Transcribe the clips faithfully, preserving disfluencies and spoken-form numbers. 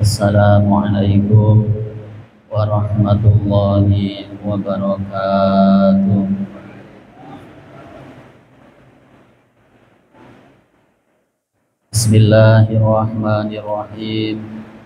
Assalamualaikum warahmatullahi wabarakatuh. Bismillahirrahmanirrahim.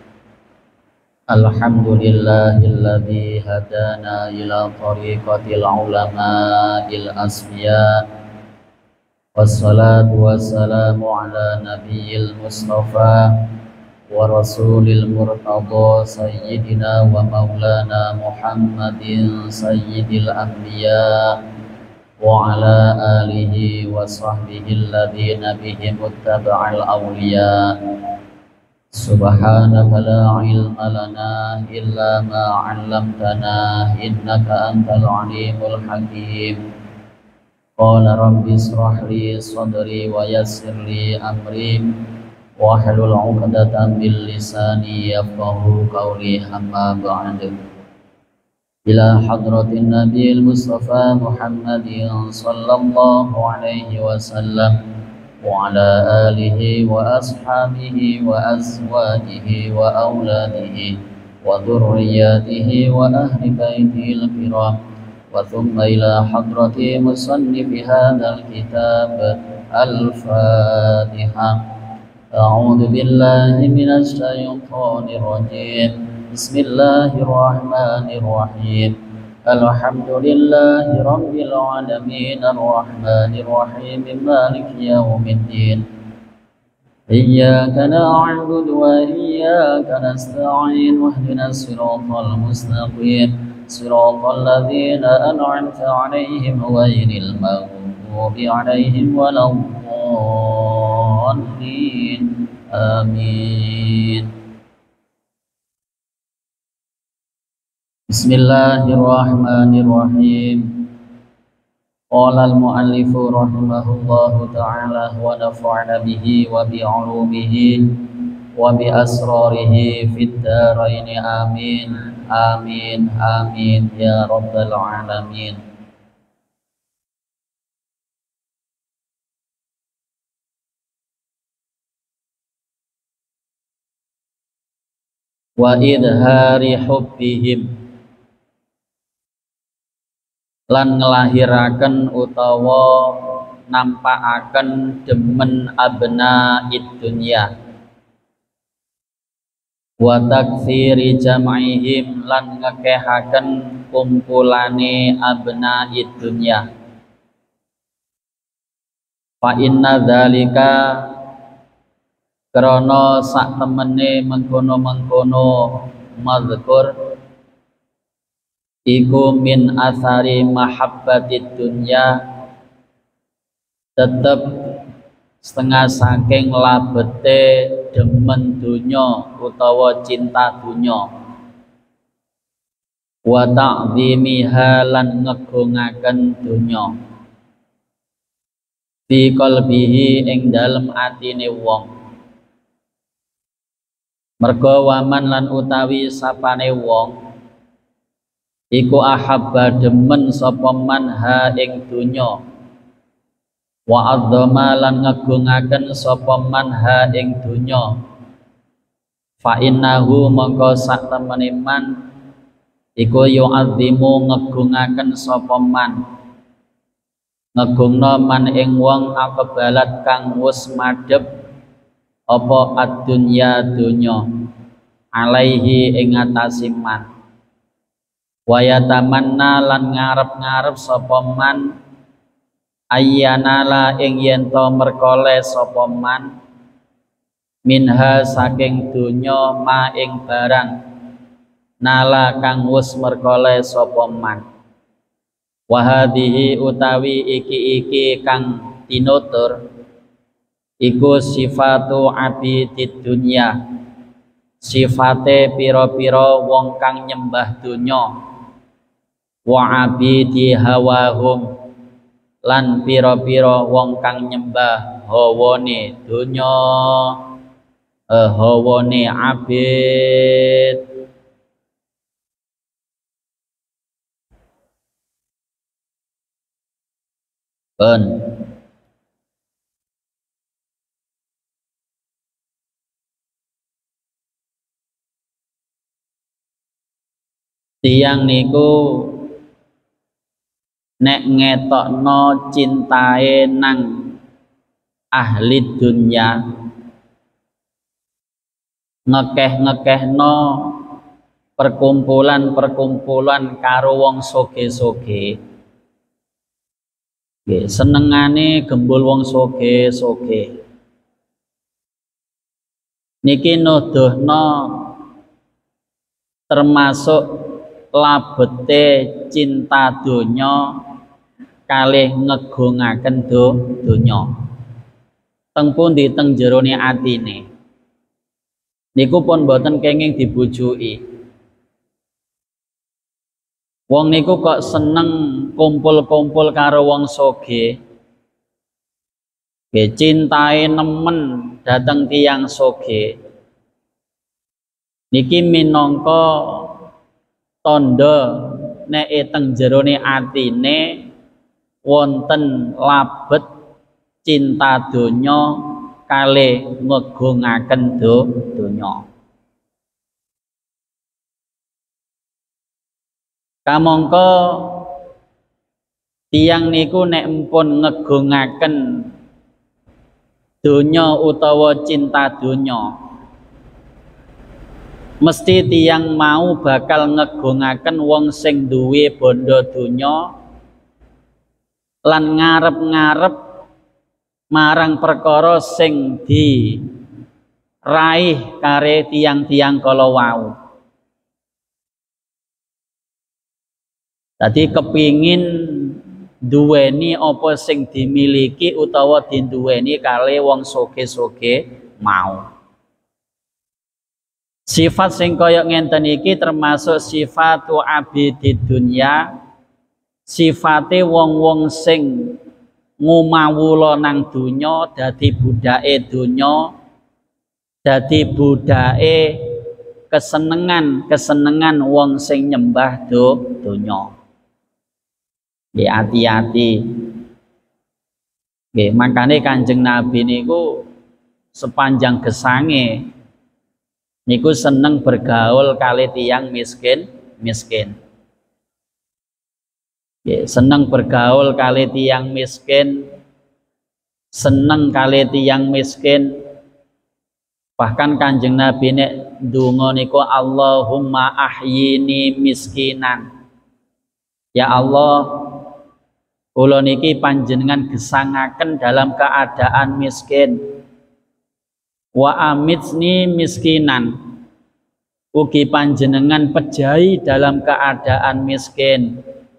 Alhamdulillahilladzi hadana ila tariqatil ulama'il asfiya. Wassalatu wassalamu ala nabiyil mustafa wa rasulil murtada sayyidina wa maulana Muhammadin sayyidil anbiya wa ala alihi wa sahbihi alladhina bihim uttaba'al awliya. Subhanaka la ilma lana illa ma 'allamtana innaka antal alimul hakim. Qala rabbi israh li sadri wa yassir li amri wahlul 'uqdatam min lisani yafqahu qawli, amma ba'du. Ila hadratin nabiyil mustafa Muhammadin sallallahu alaihi wasallam wa ala alihi wa ashabihi wa azwajihi wa auladihi wa dhurriyyatihi wa ahli baitihil kiram. Wa thumma ila hadrati musannifi hadzal kitab. Al-Fatihah. A'udzu billahi minasy syaithanir rajim. Bismillahirrahmanirrahim. Alhamdulillahi rabbil alamin arrahmanir rahim maliki yaumiddin. Iyyaka na'budu wa iyyaka nasta'in ihdinas siratal mustaqim siratal ladzina an'amta 'alaihim ghairil maghdubi 'alaihim waladdallin. Amin. Bismillahirrahmanirrahim. Qala al-mu'allifu rahimahullahu ta'ala wa nafa'ana bihi wa bi'ulumihi wa bi asrarihi fid dharain. Amin. Amin. Amin ya rabbal alamin. Wa idhari hubbihim, lan ngelahiraken utawa nampakaken demen abna id-dunya. Wa taktsiri jam'ihim, lan ngekehaken kumpulane abna id-dunya. Fa inna dzalika, krana sak temene mengkono-mengkono mazkur iku min athari mahabbatid dunya, tetep setengah saking labete demen dunya utawa cinta dunya. Wa ta'zimiha, lan ngegungaken dunya. Fi qalbihi, ing dalem atine wong. Mergo waman lan utawi sapane wong iku ahabba demen sapa man ha ing dunya, wa adzama lan ngagungaken sapa man ha ing dunya, fa innahu mongko sak temene man iku yu'azzimu ngagungaken sapa man, ngagungna man ing wong aqbalat kang wis madhep apa ad-dunya dunya alaihi ing atase man. Wa yatamanna, lan ngarep-ngarep sapa man ayyanala ing yen to merkole sapa man minha saking dunya ma ing barang nala kang wis merkole sapa man. Wa hadhihi, utawi iki-iki kang tinutur iku sifatu abidid dunya, sifate pira-pira wong kang nyembah dunya. Wa abidi hawahum, lan pira-pira wong kang nyembah hawane dunya, eh, hawane abid. Ben tiyang niku nek ngetokno cintae nang ahli dunya, ngekeh-ngekehno perkumpulan-perkumpulan karo wong soge-soge. Nggih, senengane gembul wong soge-soge. Niki nuduhno termasuk labete cinta donya kalih ngegungaken do donya. Teng pundi teng jerone atine. Niku pun boten kenging dibujuki. Wong niku kok seneng kumpul-kumpul karo wong soge. Nggih, cintae nemen dateng tiyang soge. Niki minangka tandha nek teng jerone atine wonten labet cinta donya kalih ngegungaken do donya. Kamangka tiyang niku nek empun ngegungaken donya utawa cinta donya, mesti tiyang mau bakal ngegungaken wong sing duwe bondo donya lan ngarep-ngarep marang perkara sing diraih kare tiyang-tiyang kala wau. Dadi kepingin duweni apa sing dimiliki utawa dinduweni kali wong soge-soge mau. Sifat sing kaya ngenten iki termasuk sifatu abidid dunya, sifate wong-wong sing ngumawula nang donya, dadi budake donya, dadi budake kesenengan-kesenengan wong sing nyembah do donya. Nggih, hati-hati. Nggih, makane Kanjeng Nabi niku sepanjang gesange niku seneng bergaul kali tiyang miskin, miskin. Nggih, seneng bergaul kali tiyang miskin, seneng kali tiyang miskin. Bahkan Kanjeng Nabi nek ndonga niku Allahumma ahyini miskinan. Ya Allah, kula niki panjenengan gesangaken dalam keadaan miskin. Wa amitni miskinan. Ugi panjenengan pejahi dalam keadaan miskin.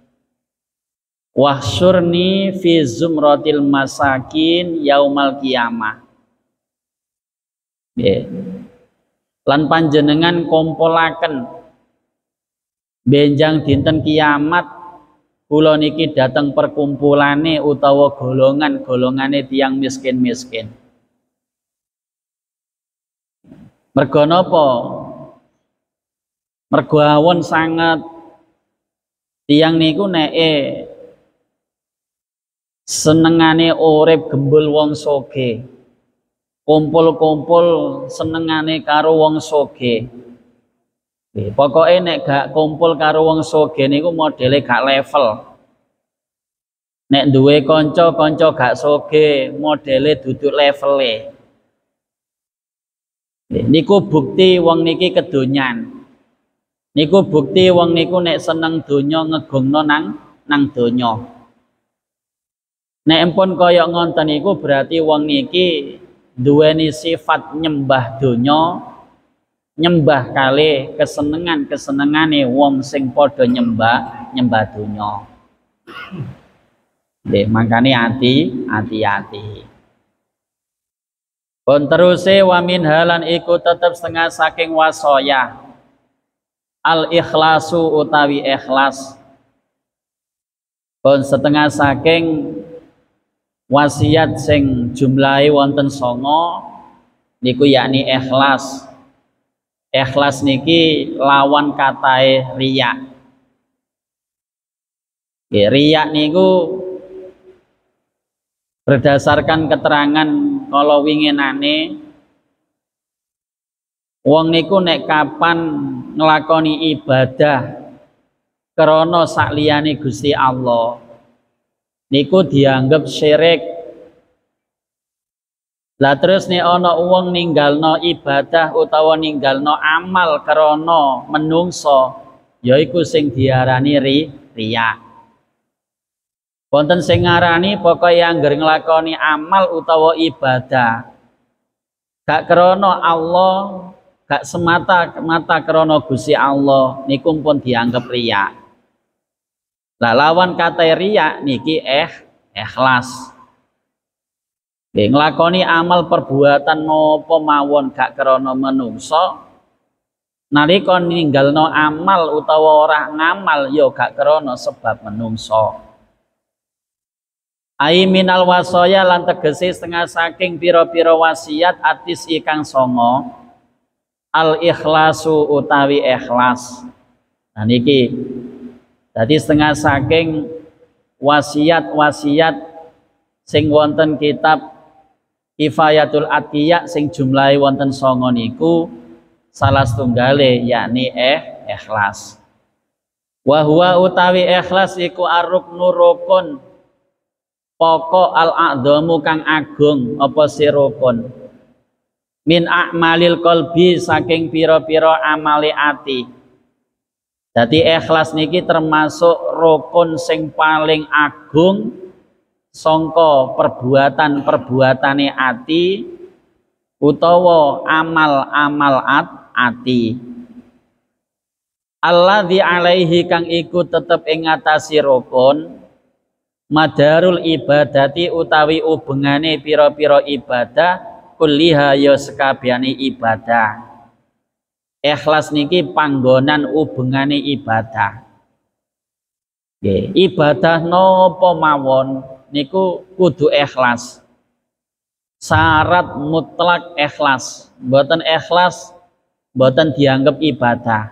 Wahsyurni fi zumratil masakin yaumal qiyamah. Nggih. Lan panjenengan kumpulaken benjang dinten kiamat kula niki dateng perkumpulane utawa golongan-golongane tiyang miskin-miskin. Mergo napa? Mergo awon sanget tiyang niku neke senengane urip gembul wong soge. Kumpul-kumpul senengane karo wong soge. Pokoknya nek gak kumpul karo wong soge niku modele gak level. Nek duwe kanca-kanca gak soge modele duduk levele. Niku bukti wong niki kedonyan. Niku bukti wong niku nek seneng donya ngegungno nang nang donya. Nek empun kaya ngonten niku berarti wong niki duweni sifat nyembah donya. Nyembah kali kesenengan-kesenengane wong sing padha nyembah nyembah donya. Nggih, mangkane ati hati-hati. Pun teruse wa min halan iku tetep setengah saking wasaya. Al ikhlasu utawi ikhlas. Pun setengah saking wasiat sing jumlahe wonten songo niku yakni ikhlas. Ikhlas niki lawan katae riya. Riya niku berdasarkan keterangan kalau winginane wong niku nek kapan nglakoni ibadah krana sakliyane Gusti Allah niku dianggap syirik. Lah terus nek ana wong ninggalno ibadah utawa ninggalno amal krana menungso, yaiku sing diarani ri, riya. Wonten sing ngarani pokoke angger nglakoni amal utawa ibadah gak krana Allah, gak semata-mata krana Gusti Allah, niku pun dianggap riya. Lah lawan kata riya niki eh ikhlas. Nggih nglakoni amal perbuatan napa mawon gak krana menungso, nalika ninggalno amal utawa ora ngamal ya gak krana sebab menungso. Ai minal wasaya lan tegese setengah saking pira-pira wasiat atis ikang songo al ikhlasu utawi ikhlas. Nah niki dadi setengah saking wasiat-wasiat sing wonten kitab Kifayatul Atqiya sing jumlahe wonten songo niku salah setunggale yakni eh ikhlas. Wa huwa utawi ikhlas iku ar-ruknu rukun pokok al-a'dhamu kang agung apa sirukun min a'malil qalbi saking pira-pira amale ati. Dadi ikhlas niki termasuk rukun sing paling agung sangka perbuatan-perbuatane ati utawa amal-amal at ati. Alladzi alaihi kang iku tetep ing ngatasi rukun madarul ibadati utawi ubengane pira-pira ibadah kulliha ya sekabehane ibadah. Ikhlas niki panggonan ubengane ibadah. Nggih, ibadah napa mawon niku kudu ikhlas. Syarat mutlak ikhlas. Mboten ikhlas mboten dianggap ibadah.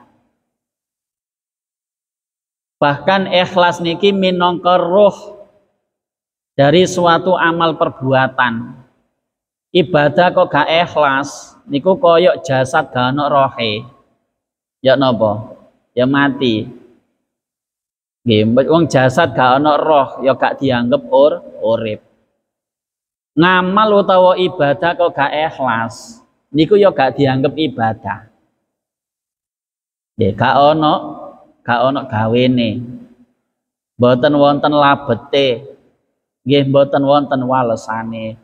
Bahkan ikhlas niki minangka ruh dari suatu amal perbuatan. Ibadah kok gak ikhlas niku koyok jasad gak ono rohe. Ya napa? Ya mati. Nggih, wong jasad gak ono roh ya gak dianggap ur urip. Ngamal utawa ibadah kok gak ikhlas niku ya gak dianggap ibadah. Nggih, gak ono gak ono gawene. Mboten wonten labete. Nggih mboten wonten walesane.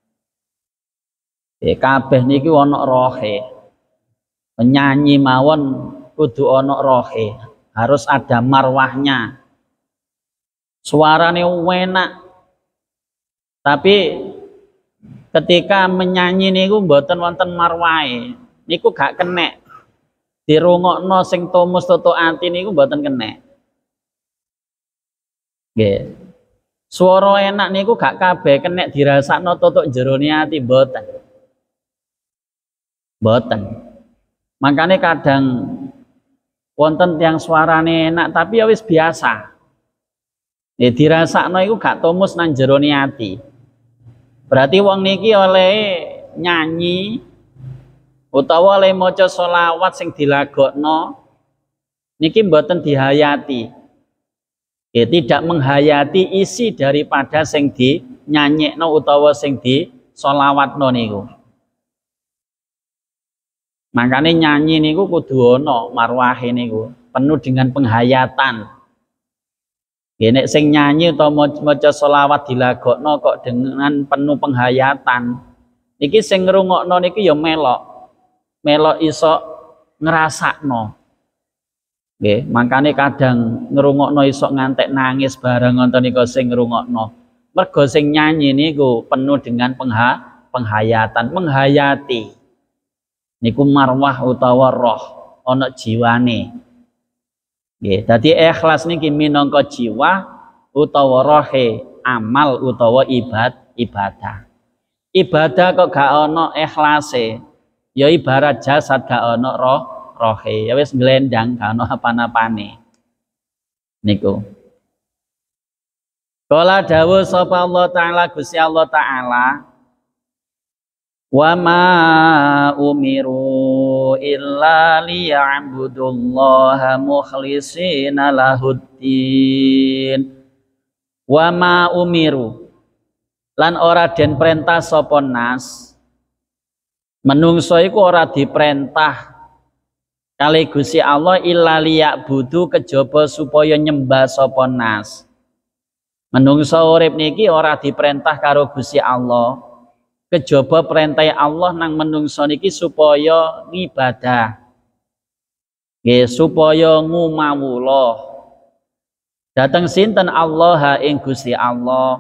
Eh kabeh niki ana rohe. Penyanyi mawon kudu ana rohe, harus ada marwahnya. Suarane enak. Tapi ketika menyanyi niku mboten wonten marwahe, niku gak kenek. Dirungokno sing tumus tutuk ati niku mboten kenek. Nggih. Swara enak niku gak kabeh kenek dirasakno tutuk jerone ati mboten. Mboten. Makane kadang wonten tiyang suarane enak tapi ya wis biasa. Ya dirasakno iku gak tumus nang jerone ati. Berarti wong niki oleh nyanyi utawa oleh maca selawat sing dilagokno niki mboten dihayati. Ya, tidak menghayati isi daripada sing dinyanyekno utawa sing disolawatno niku. Makanya nyanyi niku kudu ana marwahe niku, penuh dengan penghayatan. Ya, nek sing nyanyi utawa maca selawat dilagokno kok dengan penuh penghayatan. Niki sing ngrungokno niki ya melok. Melok iso ngrasakno. Nggih, makane kadang ngrungokno iso ngantek nangis bareng ngoten nika sing ngrungokno. Mergo sing nyanyi niku penuh dengan pengha penghayatan, menghayati. Niku marwah utawa roh ana jiwane. Nggih, dadi ikhlas niki minangka jiwa utawa rohe amal utawa ibad ibadah. Ibadah kok gak ana ikhlase, ya ibarat jasad gak ana roh rohe, ya wis glendang gak ana apa-apane. Niku. Kala dawuh sapa Allah taala Gusti Allah taala Wa ma umiru illa liya'budullaha mukhlishina lahuddin. Wa ma umiru lan ora den perintah sapa nas, menungso iku ora diperintah kali Gusti Allah illa liya'budu kejaba supaya nyembah sapa nas. Menungso urip niki ora diperintah karo Gusti Allah, kejaba perintah Allah nang menungso niki supaya ngibadah, nggih, supaya ngumawula dateng sinten Allah ing Gusti Allah.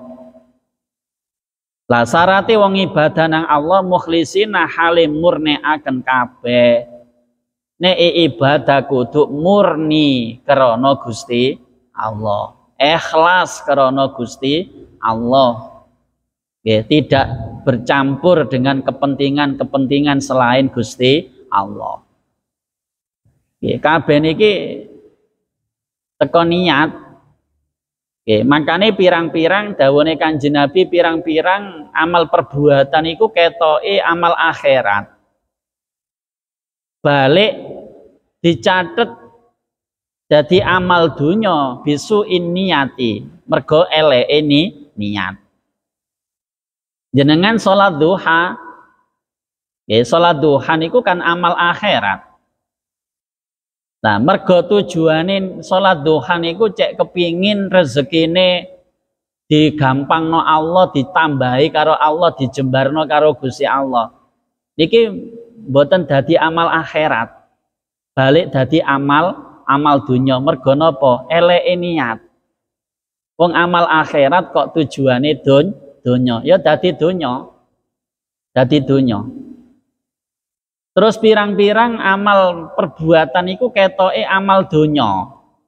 Lah syarate wong ibadah nang Allah mukhlisina halim murnekaken kabeh. Nek ibadah kudu murni krana Gusti Allah, ikhlas krana Gusti Allah. Ya, tidak bercampur dengan kepentingan-kepentingan selain Gusti Allah. Ya, kabeh niki teko niat. Ya, makane pirang-pirang dawuhe Kanjeng Nabi, pirang-pirang amal perbuatan iku ketoke amal akhirat. Balik dicatet dadi amal dunya bisu in niyati, mergo eleke ni niat. Jenengan sholat duha, ya sholat duha niku kan amal akhirat. Nah, mergo tujuane sholat duha niku cek kepingin rezekine digampangno Allah, ditambahi karo Allah, dijembarno karo Gusti Allah. Niki mboten dadi amal akhirat, balik dadi amal amal dunya. Mergo napa? Eleke niat. Wong amal akhirat kok tujuane dun donya, ya dadi donya, dadi donya. Terus pirang-pirang amal perbuatan iku ketoke amal donya,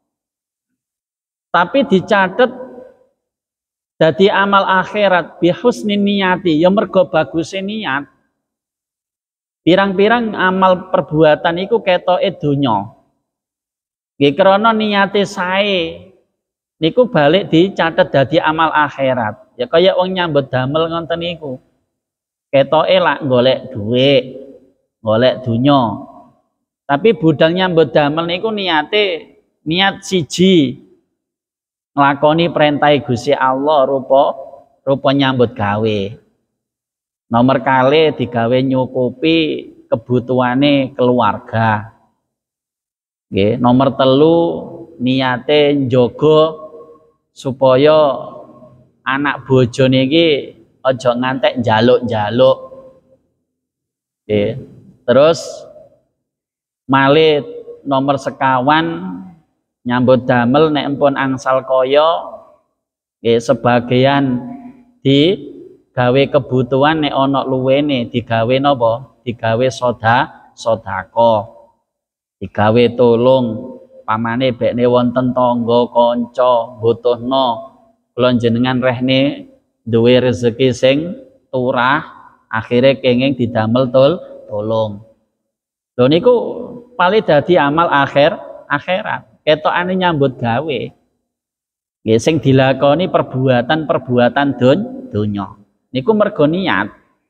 tapi dicatet dadi amal akhirat bihusni niyati, ya mergo baguse niat. Pirang-pirang amal perbuatan iku ketoke donya, nggih krana niate sae, niku balik dicatet dadi amal akhirat. Ya kaya wong nyambut damel ngonten niku. Ketoke lak golek dhuwit, golek dunya. Tapi budal nyambut damel niku niate niat siji nglakoni perintah Gusti Allah rupa rupa nyambut gawe. Nomor kali digawe nyukupi kebutuhane keluarga. Nggih, nomor telu niate njaga supaya anak bojo niki aja ngantek njaluk-njaluk. Nggih. Terus malih nomor sekawan nyambut damel nek empun angsal kaya nggih sebagian digawe kebutuhan nek ana luwene digawe napa? Digawe soda sedekah. Digawe tolong pamane bekne wonten tangga kanca butuhna. Kula jenengan rehne duwe rezeki sing turah, akhire kenging didamel tol tolong. Lho niku paling dadi amal akhir akhirat. Ketokane nyambut gawe. Nggih sing dilakoni perbuatan-perbuatan don donya. Niku mergo niat.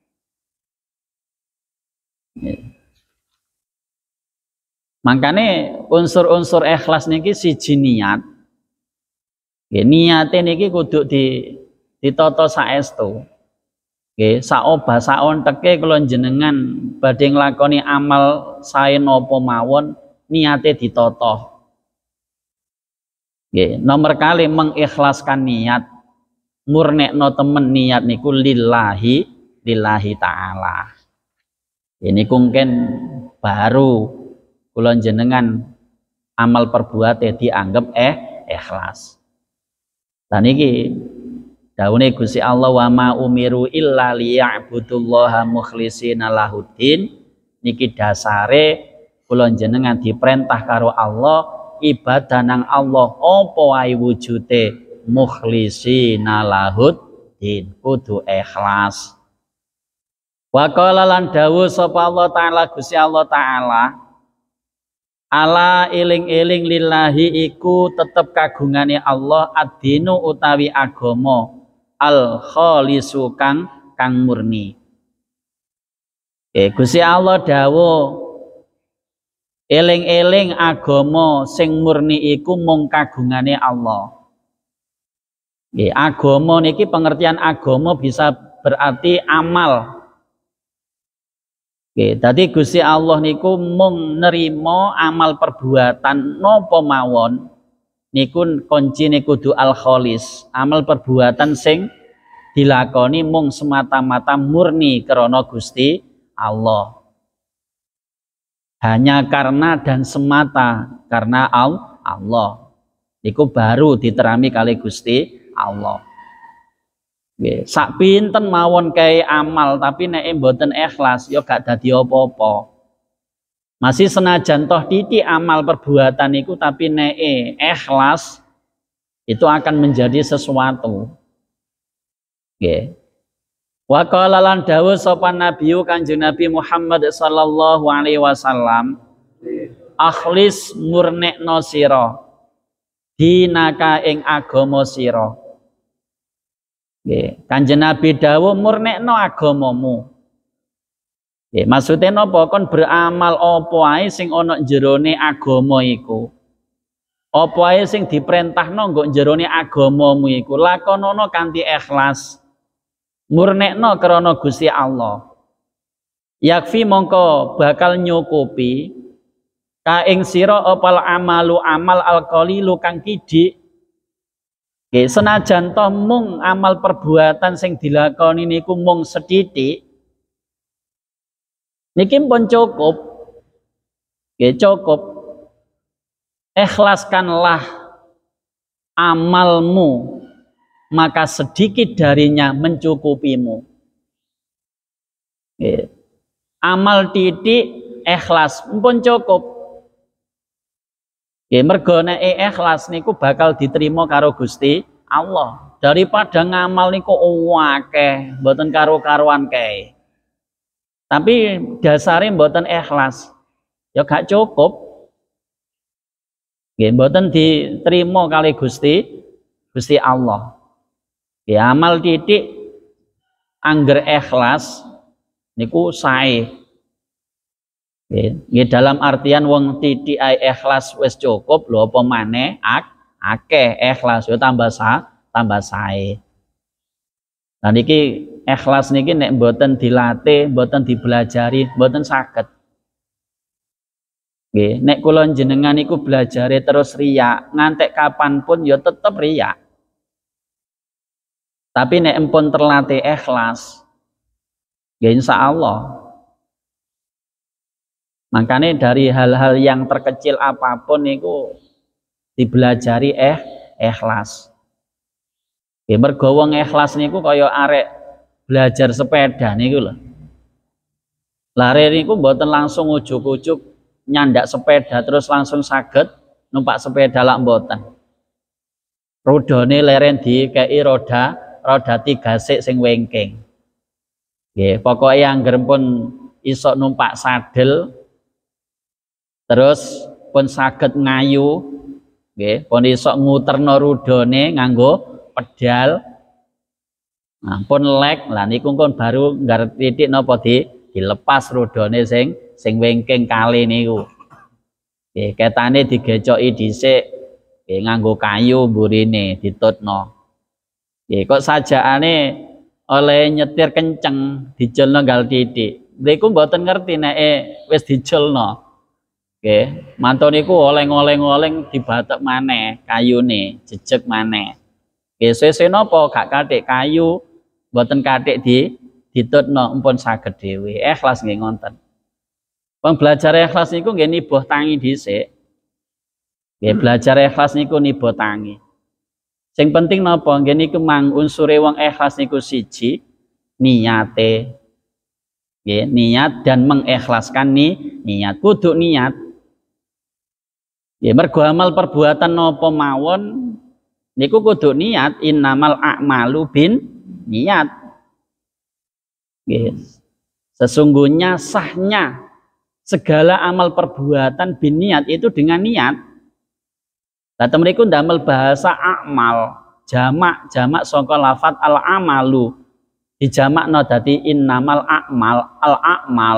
Makane unsur-unsur ikhlas niki siji niat. Nggih niate niki kudu di ditata saestu. Nggih saobah saonteke kula jenengan badhe nglakoni amal sae napa mawon niate ditata. Nggih nomor kali mengikhlaskan niat, murnekno temen niat niku lillahi lillahi taala. Ini mungkin baru kula jenengan amal perbuate dianggap eh ikhlas. Dan iki dawuhe Gusti Allah wa ma umiru illa liya'budullaha mukhlishina lahuddin. Niki dasare kula jenengan diperintah karo Allah ibadah nang Allah apa wae wujude mukhlishina lahuddin, kudu ikhlas. Wa qala lan dawuh sapa Allah taala Gusti Allah taala ala eling-eling lillahi iku tetep kagungane Allah ad-dinu utawi agama al khalisu kang kang murni. Nggih, Gusti Allah dawuh eling-eling agama sing murni iku mung kagungane Allah. Nggih, agama niki pengertian agama bisa berarti amal. Nggih, dadi Gusti Allah niku mung nerima amal perbuatan napa mawon niku kuncine kudu al-kholis, amal perbuatan sing dilakoni mung semata-mata murni krana Gusti Allah. Hanya karena dan semata karena Allah. Niku baru diterami kali Gusti Allah. Nggih, sak pinten mawon kae amal tapi nek mboten ikhlas ya gak dadi apa-apa. Masih senajan toh titik amal perbuatan niku tapi nek ikhlas itu akan menjadi sesuatu. Nggih. Wa qala lan dawuh sapa nabiyu Kanjeng Nabi Muhammad sallallahu alaihi wasallam, akhlis murnekno sira dinaka ing agama sira. Nggih, Kanjeng Nabi dawuh murnekno agamamu. Nggih, maksude napa? Kon beramal apa ae sing ana jerone agama iku. Apa ae sing diperintahno nggo jerone agamamu iku lakonono kanthi ikhlas. Murnekno krana Gusti Allah. Yakfi mongko bakal nyukupi ka ing sira opal amalu amal alqalilu kang kidik. Nggih, senajan toh mung amal perbuatan sing dilakoni niku mung sethithik. Niki pun cukup. Nggih, cukup. Ikhlaskanlah amalmu, maka sedikit darinya mencukupimu. Nggih. Amal titik ikhlas pun cukup. Nggih, mergo nek ikhlas niku bakal diterima karo Gusti Allah. Daripada ngamal niku akeh, mboten karo-karuan kae. Tapi dasare mboten ikhlas, ya gak cukup. Nggih, mboten diterima kali Gusti Gusti Allah. Nggih, amal titik angger ikhlas niku sae. Nggih, dalam artian wong titik ae ikhlas wis cukup lho apa maneh ak akeh ikhlas yo tambah sa tambah sae. Nah niki ikhlas niki nek mboten dilatih, mboten dibelajari, mboten saged. Nggih, nek kula jenengan iku belajare terus riya, ngantek kapanpun ya tetep riya. Tapi nek empun terlatih ikhlas, ya insyaallah. Makanya dari hal-hal yang terkecil apapun niku dibelajari eh ikhlas. Ya mergo wong ikhlas niku kaya arek belajar sepeda niku lho. Lare niku mboten langsung ujuk-ujuk nyandak sepeda terus langsung saged numpak sepeda lak mboten. Rodane leren dikei roda roda tiga sik sing wengking. Nggih, pokoke angger pun iso numpak sadel terus pun saged ngayu, nggih, pun iso nguterno rodane nganggo pedal. Nah, pun lek lah niku kon baru nggarep titik napa di dilepas rodane sing sing wengking kali niku. Nggih, ketane digecoki dhisik nggih nganggo kayu mburine ditutno. Nggih, kok sajakane oleh nyetir kenceng dijelno nggal titik. Mriku mboten ngerti nek wis dijelno. Nggih, mantun niku oleng-oleng-oleng dibatek maneh kayune, jejeg maneh. Nggih, sesuk napa gak kathik kayu, mboten kathik di ditutno empun saged dhewe. Ikhlas nggih ngonten. Wong belajar ikhlas niku nggih nibuh tangi dhisik. Nggih, belajar ikhlas niku nibuh tangi. Sing penting napa? Nggih niku mang unsure wong ikhlas niku siji, niate. Nggih, niat dan mengikhlaskan ni niat, kudu niat. Nggih, mergo amal perbuatan napa mawon niku kudu niat, innamal a'malu bin niat. Nggih. Sesungguhnya sahnya segala amal perbuatan bin niat itu dengan niat. Lah temriku ndamel bahasa amal, jamak jamak saka lafat al amalu. dijamakno dadi innamal a'mal al a'mal.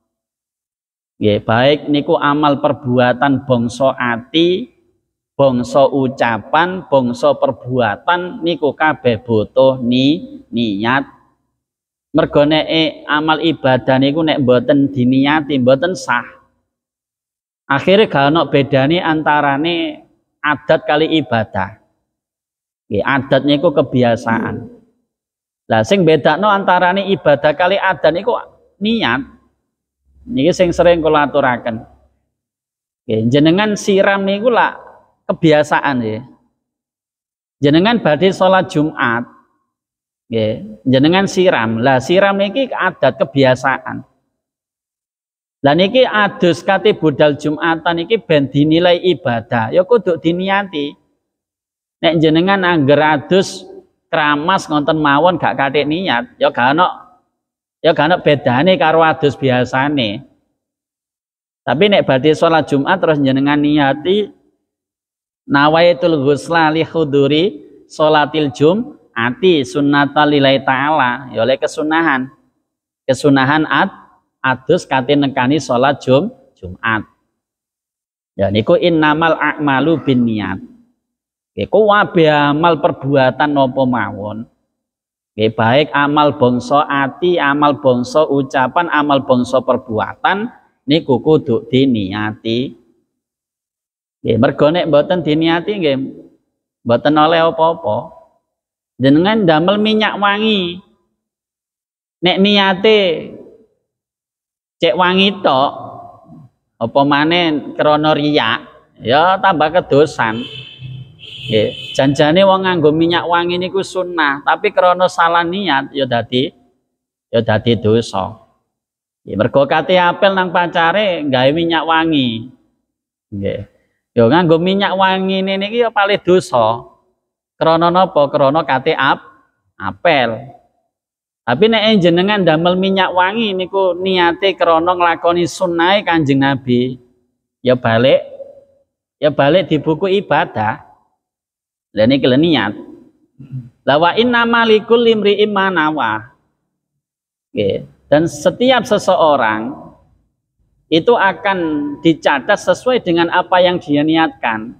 Nggih, baik niku amal perbuatan bangsa ati, bangsa ucapan, bangsa perbuatan niku kabeh butuh ni niat. Mergo nek amal ibadah niku nek mboten diniati mboten sah. Akhirnya gak ono bedane antarane adat kali ibadah. Nggih, adat niku kebiasaan. Lah sing bedakno antarane ibadah kali adat niku niat. Niki sing sering kula aturaken. Nggih, jenengan siram niku lah kebiasaan ya. Jenengan badhe salat Jumat. Nggih, jenengan siram. Lah siram niki adat kebiasaan. Lah niki adus kate budal Jumatan niki ben dinilai ibadah, ya kudu diniati. Nek jenengan angger adus kramas ngonten mawon gak kate niat, ya gak ono ya gak ono bedane karo adus biasane. Tapi nek badhe salat Jumat terus jenengan niati nawaitul ghusla li huduri salatil jum'ati sunnatan lillahi ta'ala, ya oleh kesunahan. Kesunahan ad adus kate nekani salat jum Jumat. Ya niku innamal a'malu binniyat. Iku wabe amal perbuatan napa mawon. Nggih, baik amal bangsa ati, amal bangsa ucapan, amal bangsa perbuatan niku kudu diniati. Nggih, mergo nek mboten diniati nggih mboten oleh apa-apa. Jenengan damel minyak wangi. Nek niate cek wangi tok apa maneh krana riya, ya tambah kedosan. Nggih, janjane wong nganggo minyak wangi niku sunnah, tapi krana salah niat ya dadi ya dadi dosa. Nggih, mergo kate apel nang pacare gawe minyak wangi. Nggih. Ya nganggo minyak wangi niki ya paling dosa. Krana napa? Krana kate ap apel. Tapi nek jenengan damel minyak wangi niku niate krana nglakoni sunnahe Kanjeng Nabi, ya balik ya balik di buku ibadah. Lah niki lho niat. La wa inna malikul limri'im manawa. Oke. Dan setiap seseorang itu akan dicatat sesuai dengan apa yang dia niatkan.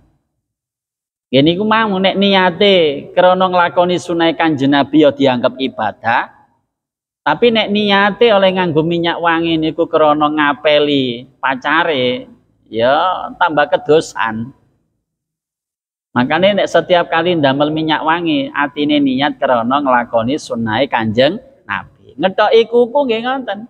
Ini ku mau nek niate krana nglakoni sunah Kanjeng Nabi ya dianggap ibadah. Tapi nek niate oleh nganggo minyak wangi niku krana ngapeli pacare ya tambah kedosan. Makanya nek setiap kali ndamel minyak wangi atine niat krana nglakoni sunnahe Kanjeng Nabi. Ngethoki kuku nggih ngoten.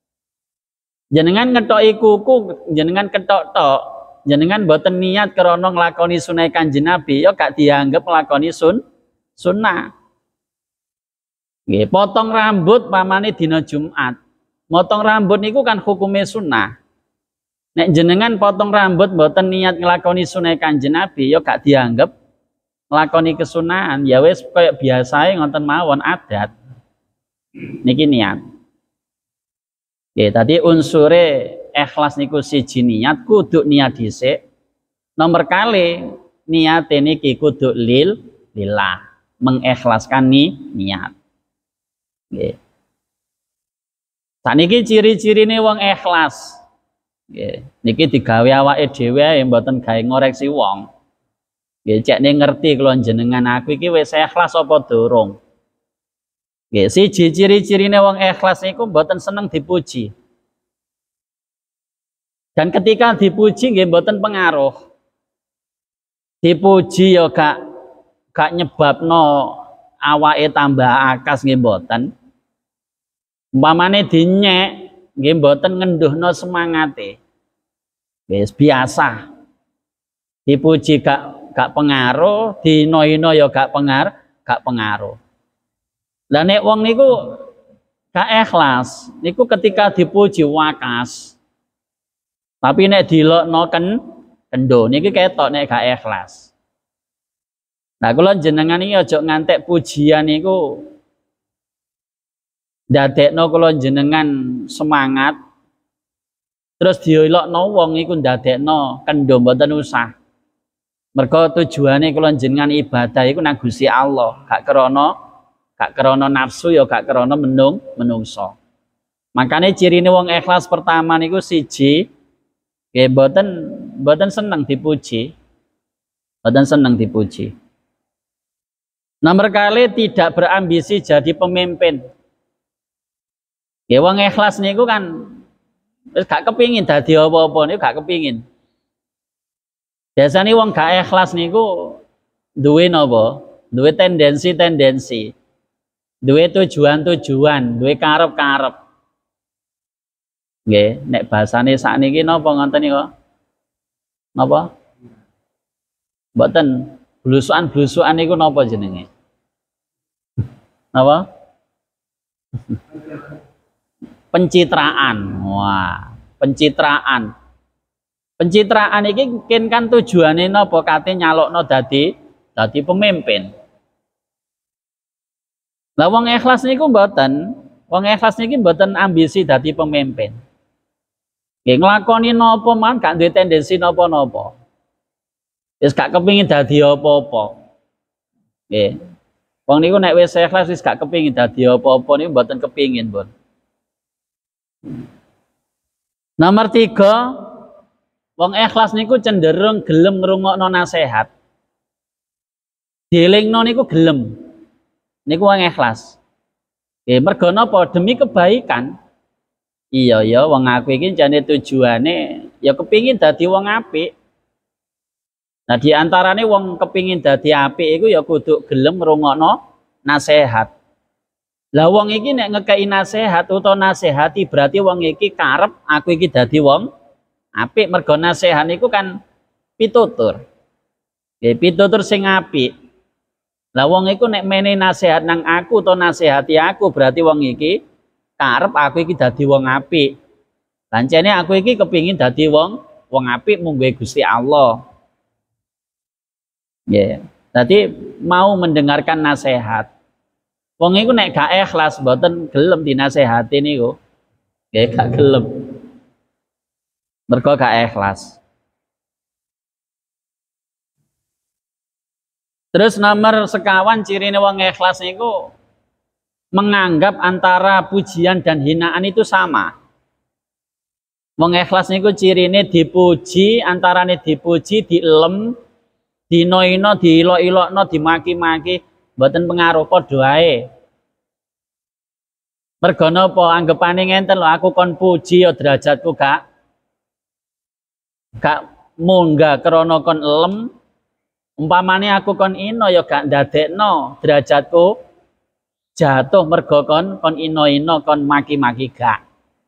Jenengan ngethoki kuku, jenengan ketok tok, jenengan boten niat krana nglakoni sunnahe Kanjeng Nabi, ya gak dianggap nglakoni sun sunnah. Nggih, potong rambut pamane dina Jumat. Motong rambut niku kan hukume sunnah. Nek jenengan potong rambut mboten niat nglakoni sunah Kanjeng Nabi, ya gak dianggap nglakoni kesunahan, ya wis kaya biasae ngoten mawon adat. Niki niat. Nggih, tadi unsure ikhlas niku siji niat, kudu niat dhisik. Nomor kali niate niki kudu lil lillah, mengikhlaskan ni niat. Nggih. Saniki ciri-cirine wong ikhlas. Nggih, niki digawe awake dhewe ae mboten gawe ngoreksi wong. Nggih, cekne ngerti kula jenengan aku iki wis ikhlas apa durung. Nggih, siji ciri-cirine wong ikhlas niku mboten seneng dipuji. Dan ketika dipuji nggih mboten pengaruh. Dipuji ya gak gak nyebabno awake tambah akas nggih mboten. Umpamane dinyek nggih mboten ngenduhno semangate. Wis biasa. Dipuji gak gak pengaruh, dino-ino ya gak pengar, gak pengaruh. Lah nek wong niku gak ikhlas, niku ketika dipuji wakas. Tapi nek dilokno ken kendo niki ketok nek gak ikhlas. Nah kula jenengan iki aja ngantek pujian niku ndadekno kula jenengan semangat terus dielokno wong iku ndadekno kendho mboten usah. Mergo tujuane kula jenengan ibadah iku nang Gusti Allah, gak krana Gak krana nafsu ya gak krana menung menungso. Makanya ciri ini wong ikhlas pertama niku siji, nggih mboten mboten seneng dipuji. Mboten seneng dipuji. Nomor kali tidak berambisi jadi pemimpin. Ya wong ikhlas niku kan wis gak kepingin dadi apa-apa niku gak kepingin. Biasanya wong gak ikhlas niku duwe napa? Duwe tendensi-tendensi. Duwe tujuan-tujuan, duwe karep-karep. Nggih, nek bahasane sakniki napa ngoten niku? Napa? Mboten blusukan-blusukan niku napa jenenge? Napa? Pencitraan. Wah, pencitraan. Pencitraan iki mungkin kan tujuane napa kate nyalokno dadi dadi pemimpin. Lah wong ikhlas niku mboten, wong ikhlas niki mboten ambisi dadi pemimpin. Nggih nglakoni napa man gak duwe tendensi napa-napa. Wis gak kepengin dadi apa-apa. Nggih. Wong niku nek wis ikhlas wis gak kepengin dadi apa-apa niku mboten kepengin, Pun. Nomor tiga, wong ikhlas niku cenderung gelem ngrungokno nasihat. Dielingno niku gelem. Niku wong ikhlas. Nggih, mergo napa? Demi kebaikan. Iya ya, wong aku iki jane tujuane ya kepingin dadi wong apik. Nah, di antarane wong kepingin dadi apik iku ya kudu gelem ngrungokno nasihat. Lah wong iki nek ngekei nasihat utawa nasihati berarti wong iki karep aku iki dadi wong apik, mergo nasihat niku kan pitutur. Nggih, pitutur sing apik. Lah wong iku nek mene nasihat nang aku utawa nasihati aku berarti wong iki karep aku iki dadi wong apik. Lancene aku iki kepingin dadi wong wong apik mungguhe Gusti Allah. Ya, yeah. Tadi mau mendengarkan nasihat. Wong iku nek gak ikhlas mboten gelem dinasehati niku. Nggih, gak gelem. Mergo gak ikhlas. Terus nomor sekawan cirine wong ikhlas niku menganggap antara pujian dan hinaan itu sama. Wong ikhlas niku cirine dipuji, antarane dipuji, dielem, dino-ino, diilo-ilokno, dimaki-maki, mboten pengaruh padha ae. Mergo napa anggapane ngenten lho, aku kon puji ya derajatku gak gak munggah krana kon elem. Umpamane aku kon ino ya gak ndadekno derajatku jatuh mergo kon kon ino-ino kon maki-maki gak.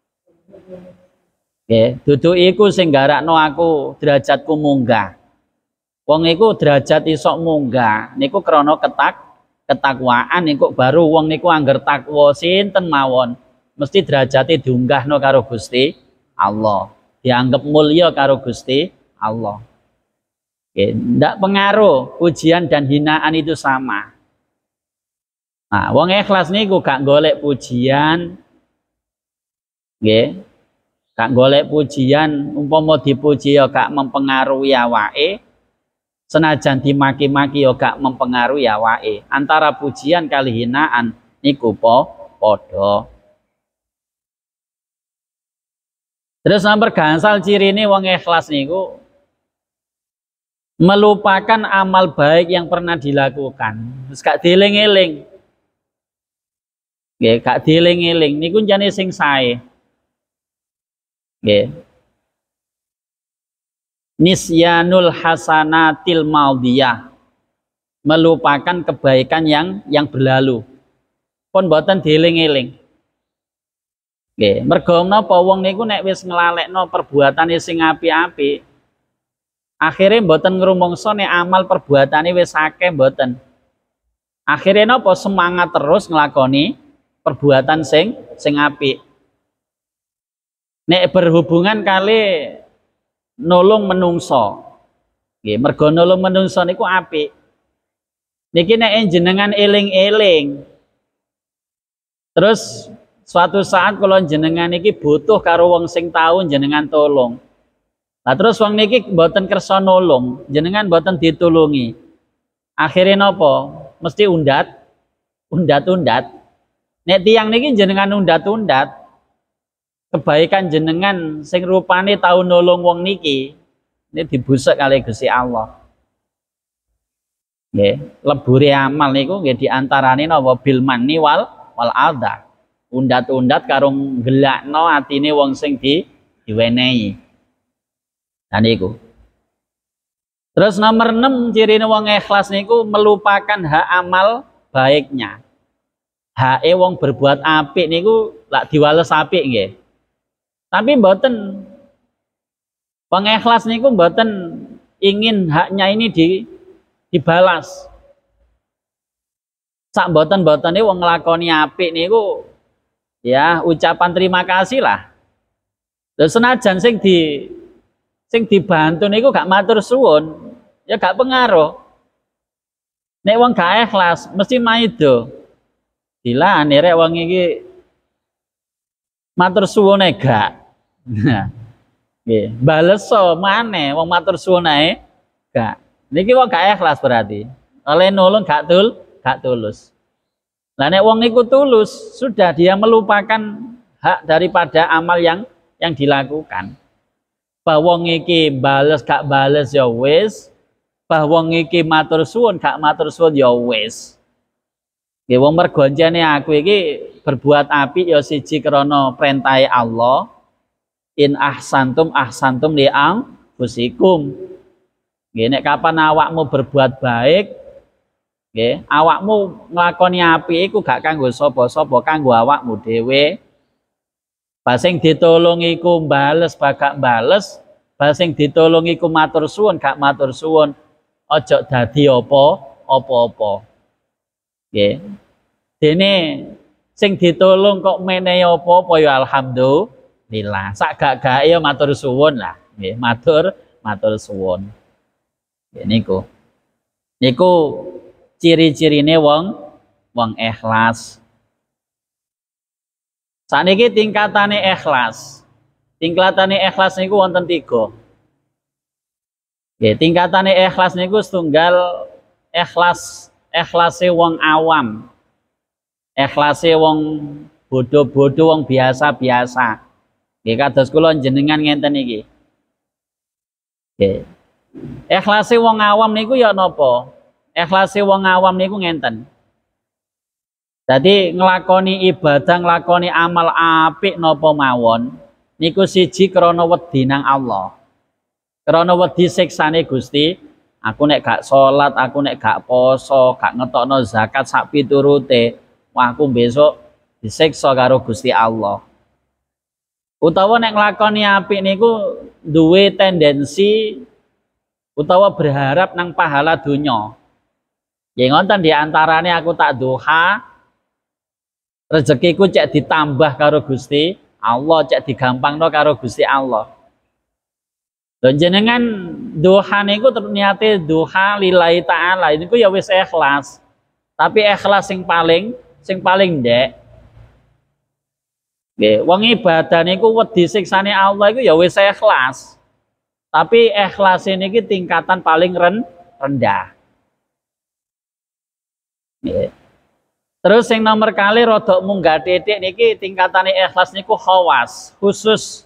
Nggih, dudu iku sing garakno aku derajatku munggah. Wong iku derajat iso munggah niku krana ketak ketakwaan niku baru wong niku angger takwa sinten mawon mesti derajate diunggahno karo Gusti Allah, dianggap mulya karo Gusti Allah. Nggih, ndak pengaruh pujian dan hinaan itu sama. Nah, wong ikhlas niku gak golek pujian. Nggih. Gak golek pujian, umpama dipuji ya gak mempengaruhi awake. Senajan dimaki-maki ya gak mempengaruhi awake. Antara pujian kali hinaan niku padha. Terus nomor gangsal cirine wong ikhlas niku melupakan amal baik yang pernah dilakukan. Terus gak dieling-eling. Nggih, gak dieling-eling niku jane sing sae. Nggih. Nisyanul hasanatil maudiyah. Melupakan kebaikan yang yang berlalu. Pun boten dieling-eling. Nggih, mergo napa wong niku nek wis nglalekno perbuatane sing apik-apik, akhirnya mboten ngrumangsa nek amal perbuatane wis akeh mboten. Akhirnya napa semangat terus nglakoni perbuatan sing sing apik. Nek berhubungan kali nolong menungso. Nggih, mergo nolong menungso niku apik. Niki nek jenengan eling-eling. Terus suatu saat kalau jenengan niki butuh karo wong sing tau jenengan tolong. Nah terus wong niki mboten kersa nolong, jenengan mboten ditulungi. Akhirnya napa? Mesti undat, undat-undat. Nek tiyang niki jenengan undat-undat kebaikan jenengan sing rupane tau nolong wong niki ini dibusek kali Gusti Allah. Nggih, lebure amal niku nggih diantarane napa bil manni wal wal adha. Undat-undat karo nggelakno atine wong sing di diwenehi. Nah niku. Terus nomor enam cirine wong ikhlas niku melupakan hak amal baiknya. Hake wong berbuat apik niku lak diwales apik nggih. Tapi mboten wong ikhlas niku mboten ingin haknya ini di dibalas. Sak mboten-mbotene wong nglakoni apik niku ya ucapan terima kasih lah. Lha senajan sing di sing dibantu niku gak matur suwun, ya gak pengaruh. Nek wong gak ikhlas mesti maido. Bila rek wong iki matur suwune gak. Nah, nggih, baleso maneh wong matur suwun ae gak. Niki wong gak ikhlas berarti. Oleh nulung gak tul, gak tulus. Lah nek wong niku tulus, sudah dia melupakan hak daripada amal yang yang dilakukan. Bah wong iki bales gak bales ya wis, bah wong iki matur suwun gak matur suwun ya wis. Nggih wong mergonjane aku iki berbuat apik ya siji krana perintahe Allah. In ahsantum ahsantum li anfusikum. Nggih nek kapan awakmu berbuat baik, nggih, awakmu nglakoni apik iku gak kanggo sapa-sapa, kanggo awakmu dhewe. Ba sing ditulung iku bales bagak bales, ba sing ditulung iku matur suwun gak matur suwun, aja dadi apa apa-apa. Nggih. Dene sing ditulung kok menehi apa-apa ya alhamdulillah. Sak gak-gake ya matur suwun lah, nggih, matur matur suwun. Nggih niku. Niku ciri-cirine wong wong ikhlas. Saniki tingkatane ikhlas. Tingkatane ikhlas niku wonten tiga. Nggih, tingkatane ikhlas niku setunggal ikhlas ikhlase wong awam. Ikhlase wong bodoh-bodoh, wong biasa-biasa. Nggih kados kula jenengan ngenten iki. Nggih. Ikhlase wong awam niku ya napa? Ikhlase wong awam niku ngenten. Jadi nglakoni ibadah, nglakoni amal apik napa mawon niku siji krana wedi nang Allah. Krana wedi siksane Gusti, aku nek gak salat, aku nek gak poso, gak ngetokno zakat sak piturute, wah aku besok disiksa karo Gusti Allah. Utawa nek nglakoni apik niku duwe tendensi utawa berharap nang pahala dunya. Ya ngonten diantarane aku tak duha, rezekiku cek ditambah karo Gusti Allah, cek digampangno karo Gusti Allah. Dan jenengan duha niku ternyata duha lillahi ta'ala niku ya wis ikhlas. Tapi ikhlas sing paling sing paling ndek. Nggih, wong ibadah niku wedi siksane Allah iku ya wis ikhlas. Tapi ikhlas niki tingkatan paling ren, rendah. Nggih. Terus yang nomor kali rodok munggah titik niki tingkatane ikhlas niku khawas, khusus.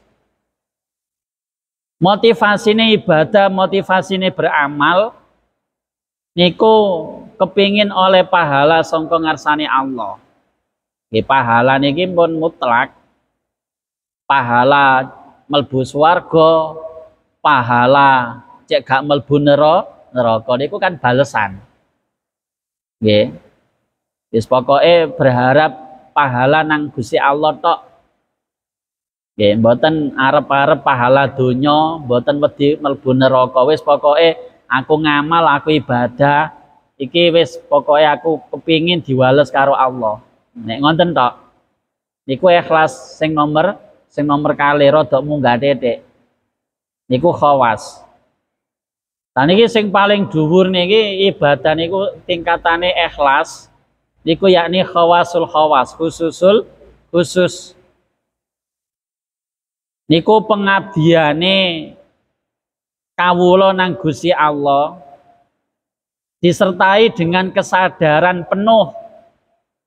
Motivasine ibadah, motivasine beramal niku kepingin oleh pahala sangka ngarsane Allah. Nggih pahala niki pun mutlak. Pahala mlebu swarga, pahala cek gak mlebu neraka niku kan balesan. Nggih. Wis pokoke berharap pahala nang Gusti Allah tok. Nggih, mboten arep-arep pahala donya, mboten wedi mlebu neraka. Wis pokoke aku ngamal, aku ibadah, iki wis pokoke aku kepingin diwales karo Allah. Nek ngoten tok. Niku ikhlas sing nomor sing nomor kali rada munggah titik. Niku khawas. Lah niki sing paling dhuwur niki ibadah niku tingkatane ikhlas. Niku yakni khawasul khawas, khususul khusus. Niku pengabdiane kawula nang Gusti Allah disertai dengan kesadaran penuh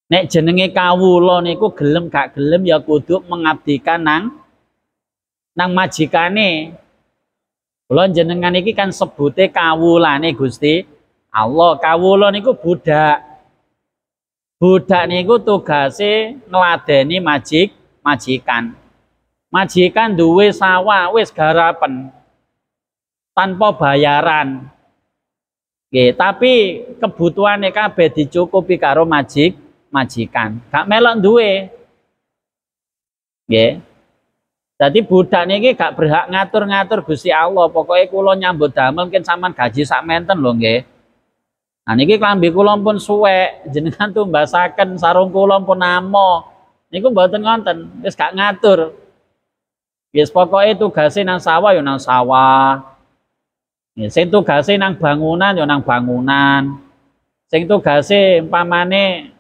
Nek jenenge kawula niku gelem gak gelem ya kudu mengabdikan nang nang majikane. Kula jenengan iki kan sebute kawulane Gusti Allah. Kawula niku budak. Budak niku tugase ngladeni majik majikan. Majikan duwe sawah wis garapen tanpa bayaran. Nggih, tapi kebutuhane kabeh dicukupi karo majik majikan. Gak melok duwe. Nggih. Dadi budak niki gak berhak ngatur-ngatur Gusti Allah. Pokoke kula nyambut damel mungkin sampean gaji sak menten lho nggih. Nah niki klambi kula pun suwek, jenengan tumbasaken sarung kula pun namo. Niku mboten ngonten, wis gak ngatur. Wis pokoke tugase nang sawah ya nang sawah. Sing tugase nang bangunan ya nang bangunan. Sing tugase umpamane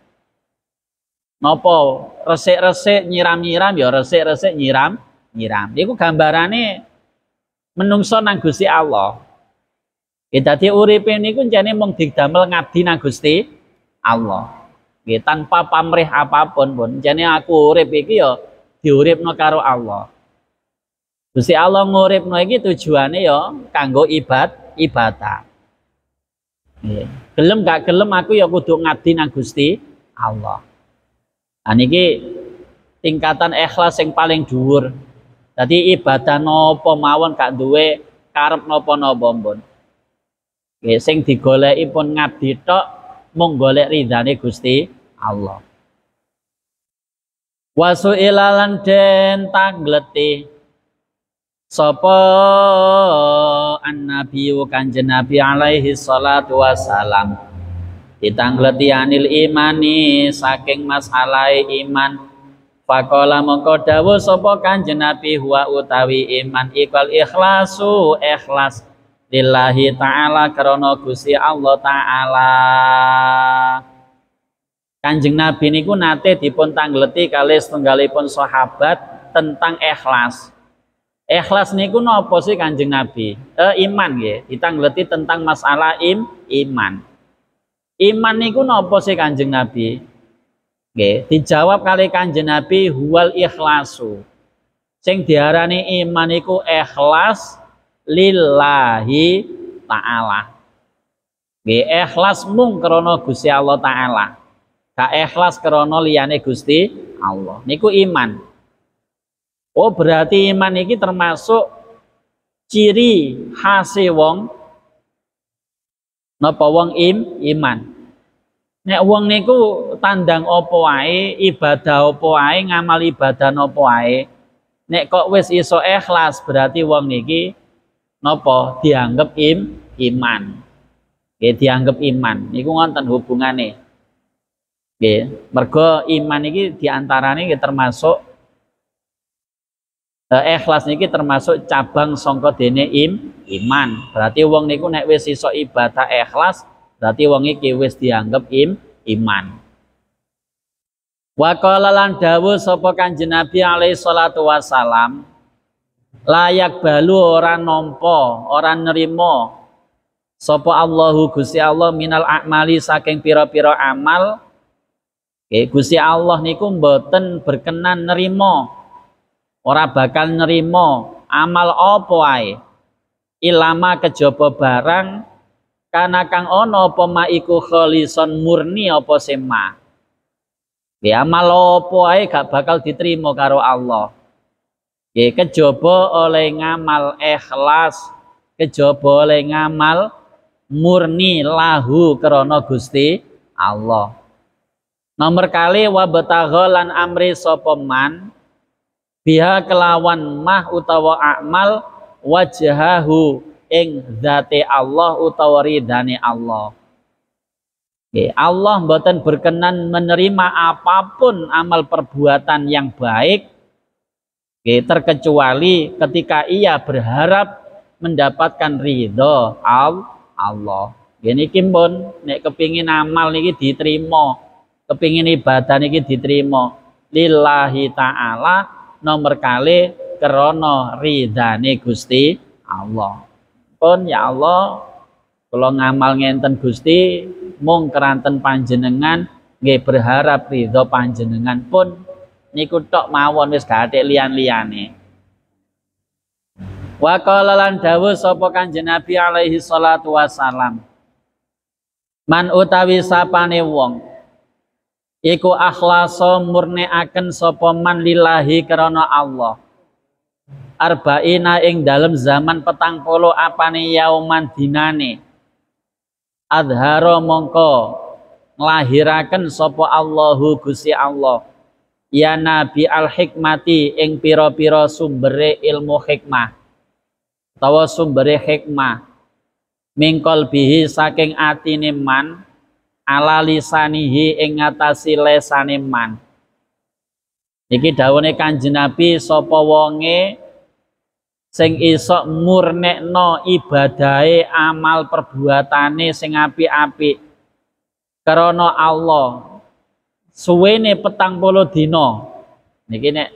napa resik-resik nyiram-nyiram ya resik-resik nyiram-nyiram. Iku gambarane menungso nang Gusti Allah. Nggih dadi uripe niku jane mung didamel ngabdi nang Gusti Allah. Nggih tanpa pamrih apapun pun jane aku urip iki ya diuripno karo Allah. Gusti Allah nguripno iki tujuane ya kanggo ibad ibadah. Nggih. Gelem gak gelem aku ya kudu ngabdi nang Gusti Allah. Nah niki tingkatan ikhlas yang paling dhuwur. Dadi ibadah napa mawon gak duwe karep napa-napa pun. Nggih sing digoleki pun ngabdi tok mung golek ridane Gusti Allah. Wasu'ilalan den tangleti sapa an-nabiyyu kanjeng Nabi alaihi salatu wassalam ditangleti anil imani saking masalah iman. Faqala mongko dawuh sapa kanjeng Nabi huwa utawi iman ikal ikhlasu ikhlas lillahi ta'ala karena Gusti Allah taala. Kanjeng Nabi niku nate dipun tangleti kalih setunggalipun sahabat tentang ikhlas. Ikhlas niku napa sih Kanjeng Nabi? Eh, iman nggih, ditangleti tentang masalah im iman. Iman niku napa sih Kanjeng Nabi? Nggih, dijawab kali Kanjeng Nabi huwal ikhlasu. Sing diarani iman iku ikhlas lillahi ta'ala. Nggih, ikhlas mung krana Gusti Allah taala. Gak ikhlas krana liyane Gusti Allah. Niku iman. Oh, berarti iman iki termasuk ciri khase wong napa wong im iman. Nek wong niku tandang apa wae, ibadah apa wae, ngamal ibadah napa wae, nek kok wis iso ikhlas berarti wong niki napa dianggep im iman. Nggih dianggep iman. Niku ngonten hubungane. Nggih, mergo iman iki diantarane iki termasuk eh, ikhlas niki termasuk cabang sangka dene im iman. Berarti wong niku nek wis iso ibadah ikhlas berarti wong iki wis dianggep im iman. Wa qala lan dawuh sapa Kanjeng Nabi alaihi salatu wasalam layak balu ora nampa ora nerima sapa Allahu Gusti Allah minal a'mali saking pira-pira amal. Oke, Gusti Allah niku mboten berkenan nerima ora bakal nerima amal apa wae ilama kejaba barang kana kang ana apa ma iku kholison murni apa sema. Ya amal apa wae gak bakal diterima karo Allah. Ya kejaba oleh ngamal ikhlas, kejaba oleh ngamal murni lahu krana Gusti Allah. Nomor kali wa betagholan amri sapa man biha kelawan mah utawa amal wajhahu ing zate Allah utawa ridane Allah. Oke, Allah mboten berkenan menerima apapun amal perbuatan yang baik, oke, terkecuali ketika ia berharap mendapatkan ridho Allah. Gini kimpun, nek kepingin amal niki diterima, kepingin ibadah niki diterima, lillahi ta'ala nomor kali krana ridane Gusti Allah. Pun ya Allah, kalau ngamal ngenten Gusti mung keranten panjenengan nggih berharap ridho panjenengan pun niku tok mawon wis gak atik liyan-liyane. Wa qala lan dawuh sapa Kanjeng Nabi alaihi salatu wasalam, man utawi sapane wong iku akhlasa murnekaken sapa man lillahi krana Allah arba'ina ing dalem zaman petang puluh apane yauman dinane adhara mongko nglahiraken sapa Allahu Gusti Allah ya nabi al hikmati ing pira-pira sumbere ilmu hikmah utawa sumbere hikmah mingkol bihi saking atine man ala lisanihi ing ngatasi lesane man. Iki dawuhe Kanjeng Nabi sapa wonge sing iso murnekno ibadahe amal perbuatane sing apik-apik karena Allah suwene petang puluh dina. Niki nek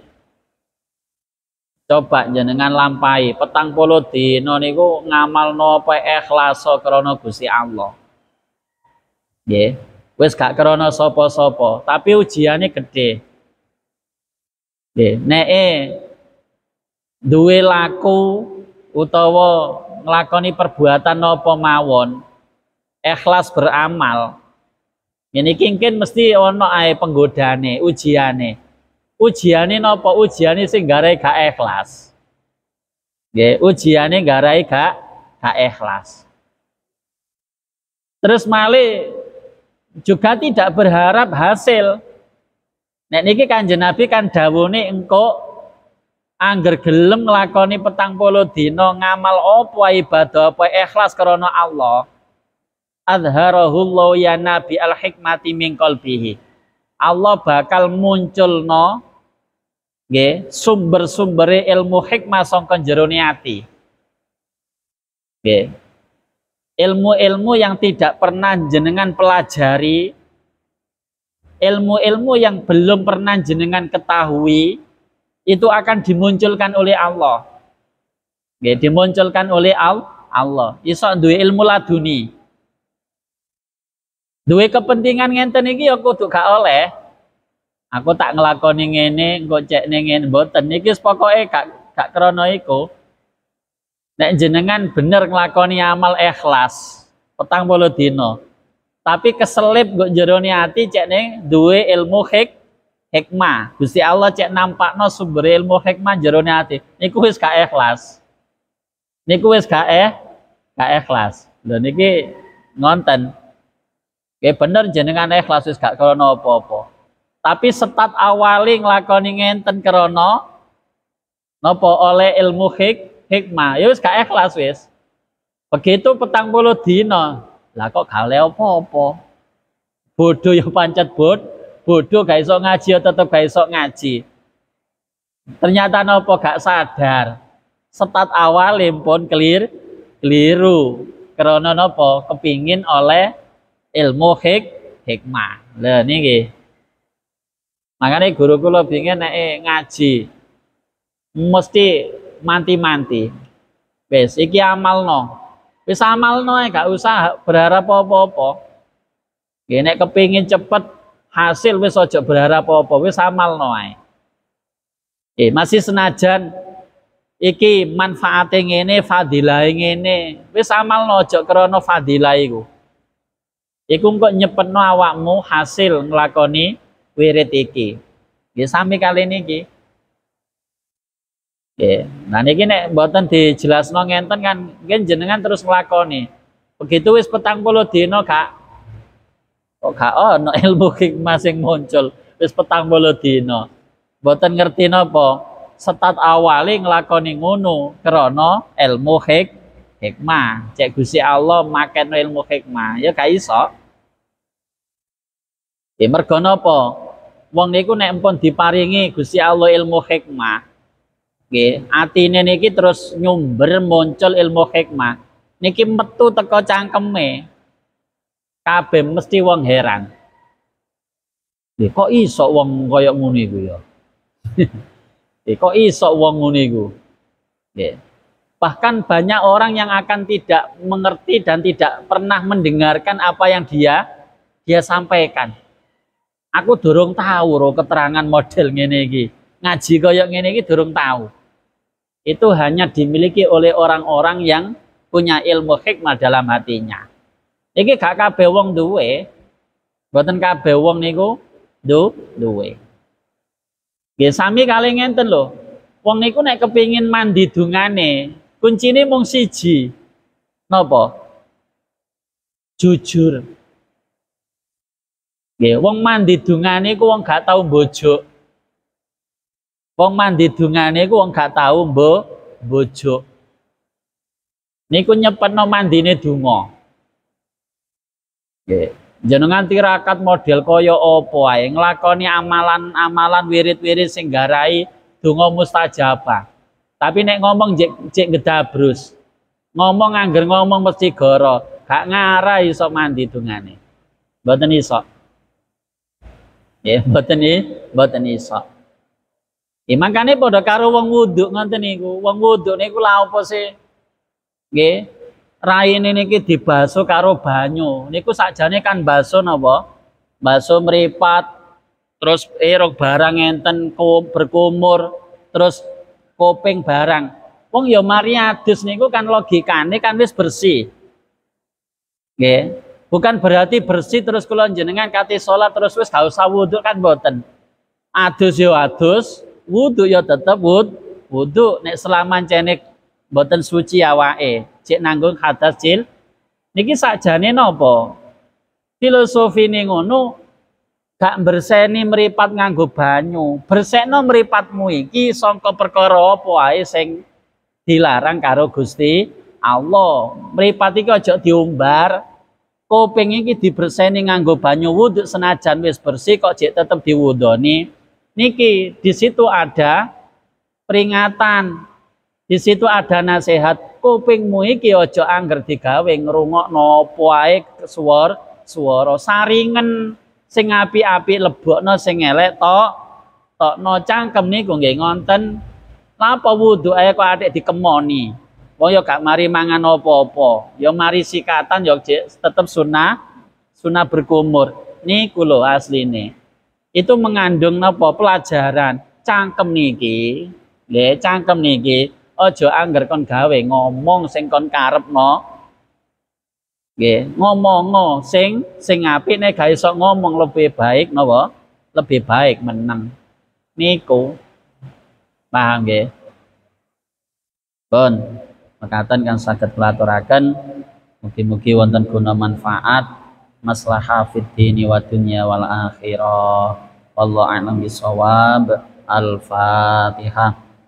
coba jenengan lampahi petang puluh dina niku ngamalno apa ikhlas krana Gusti Allah. Nggih, wis gak krana sapa-sapa, tapi ujiane gedhe. Nggih, neke duwe laku utawa nglakoni perbuatan napa mawon, ikhlas beramal. Ngene iki mungkin mesti ana ae penggodane, ujiane. Ujiane napa? Ujiane sing garai gak ikhlas. Nggih, ujiane garai gak gak ikhlas. Terus malih juga tidak berharap hasil. Nek niki Kanjeng Nabi kan dawuhne engko angger gelem nglakoni petang puluh dina ngamal apa ibadah apa ikhlas karena Allah. Adharahullahu ya nabi al hikmati min qalbihi. Allah bakal munculno nggih sumber-sumbere ilmu hikmah sangka jerone ati. Nggih. Ilmu-ilmu yang tidak pernah jenengan pelajari, ilmu-ilmu yang belum pernah jenengan ketahui, itu akan dimunculkan oleh Allah. Nggih, dimunculkan oleh Allah. Iso duwe ilmu laduni. Duwe kepentingan ngenten iki ya kudu gak oleh. Aku tak nglakoni ngene, engko cek ning ngene mboten. Iki pokoke gak gak krana iku. Nek jenengan bener nglakoni amal ikhlas petang puluh dina. Tapi keselip nggo jerone ati cek ning duwe ilmu hik hikmah. Gusti Allah cek nampakno sumber ilmu hikmah jerone ati. Niku wis gak ikhlas. Niku wis gak eh gak ikhlas. Lho niki ngonten. Nggih bener jenengan ikhlas wis gak krana apa-apa. Tapi setat awali nglakoni ngenten krana napa oleh ilmu hik hikmah. Ya wis gak ikhlas wis. Begitu petang puluh dina. Lah kok gak oleh apa-apa. Bodoh ya pancet bod, bodoh gak iso ngaji ya tetep gak iso ngaji. Ternyata napa gak sadar. Setat awali pun kelir keliru. Karena napa kepingin oleh ilmu hik hikmah. Lah niki. Makanya guru kula pingin nek ngaji mesti manti-manti. Wis iki amalno. Wis amalno ae gak usah berharap apa-apa. Nggih nek kepingin cepet hasil wis aja berharap apa-apa, wis amalno ae. Eh masih senajan iki manfaate ngene, fadilahe ngene, wis amalno aja krana fadilah iku. Iku kok nyepetno awakmu hasil nglakoni wirid iki. Nggih sami kali niki. Nggih. Nah niki nek mboten dijelasno ngenten kan nggih jenengan terus nglakoni. Begitu wis petang puluh dina gak kok gak ono ilmu hikmah sing muncul. Wis petang puluh dina. Mboten ngerti napa? Setat awali nglakoni ngono krana ilmu hik hikmah. Cek Gusti Allah makeno ilmu hikmah, ya gak iso. Ya mergo napa? Wong niku nek empun diparingi Gusti Allah ilmu hikmah, nggih, atine niki terus nyumber muncul ilmu hikmah. Niki metu teko cangkeme. Kabeh mesti wong heran. Nggih, kok iso wong kaya ngono iku ya? Nggih, kok iso wong ngono iku? Nggih. Bahkan banyak orang yang akan tidak mengerti dan tidak pernah mendengarkan apa yang dia dia sampaikan. Aku durung tahu ro keterangan model ngene iki. Ngaji kaya ngene iki durung tahu. Itu hanya dimiliki oleh orang-orang yang punya ilmu hikmah dalam hatinya. Iki gak kabeh wong duwe. Mboten kabeh wong niku du duwe. Nggih sami kali ngenten lho. Wong niku nek kepingin mandi dungane, kuncine mung siji. Napa? Jujur. Nggih, wong mandi dungane ku wong gak tau mbojok. Wong mandi dungane ku wong gak tau mbo mbojok. Niku nyepetno mandine donga. Nggih, jenengan tirakat model kaya apa ae, nglakoni amalan-amalan wirid-wirid sing garai donga mustajabah. Tapi nek ngomong jek jek gedabrus. Ngomong angger ngomong mesti goro, gak ngarah iso mandi dungane. Mboten iso. Ya, mboten iki, mboten iso. Ya makane padha karo wong wudu ngoten niku. Wong wudu niku lha apa sih? Nggih. Raine niki dibaso karo banyu. Niku sakjane kan baso napa? Baso mripat terus erok barang enten berkumur terus koping barang. Wong ya mari adus niku kan logikane kan wis bersih. Nggih. Bukan berarti bersih terus kula jenengan kate salat terus wis gak usah wudu kan mboten. Adus yo adus, wudu yo tetep wud, wudu nek selama cene mboten suci awake, cek nanggung hadas cil. Niki sakjane napa? Filosofine ngono gak berseni mripat nganggo banyu. Bersekno mripatmu iki sangka perkara apa ae sing dilarang karo Gusti Allah. Mripat iki aja diumbar. Koping iki diberseni nganggo banyu wudhu senajan wis bersih kok jek tetep diwudoni. Niki di situ ada peringatan, di situ ada nasihat. Kopingmu iki aja angger digawe ngrungokno apa ae suwara swara saringen sing apik-apik lebokno sing elek tok tokno cangkem niku nggih ngonten. Napa wudhu ae kok atik dikemoni. Wong ya gak mari mangan apa-apa, ya mari sikatan ya tetep sunah, sunah berkumur. Niku lho asline. Itu mengandung napa pelajaran. Cangkem niki, nggih, cangkem niki aja angger kon gawe ngomong sing kon karepno. Nggih, ngomong sing sing apik nek gak iso ngomong lebih baik napa? Lebih baik meneng. Niku. Paham nggih? Pun mekaten kan saged pelaturaken mugi-mugi wonten guna manfaat maslahah fid dini wa dunya wal akhirah. Wallahu a'lam bishawab. Al-Fatihah.